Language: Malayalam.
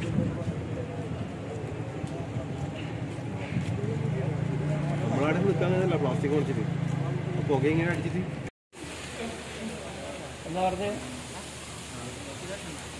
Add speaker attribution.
Speaker 1: നമ്മളവിടെ നിൽക്കാനല്ല പ്ലാസ്റ്റിക് കുറച്ചിട്ട് പുക ഇങ്ങനെ അടിച്ചിട്ട്
Speaker 2: എന്താ പറഞ്ഞത്?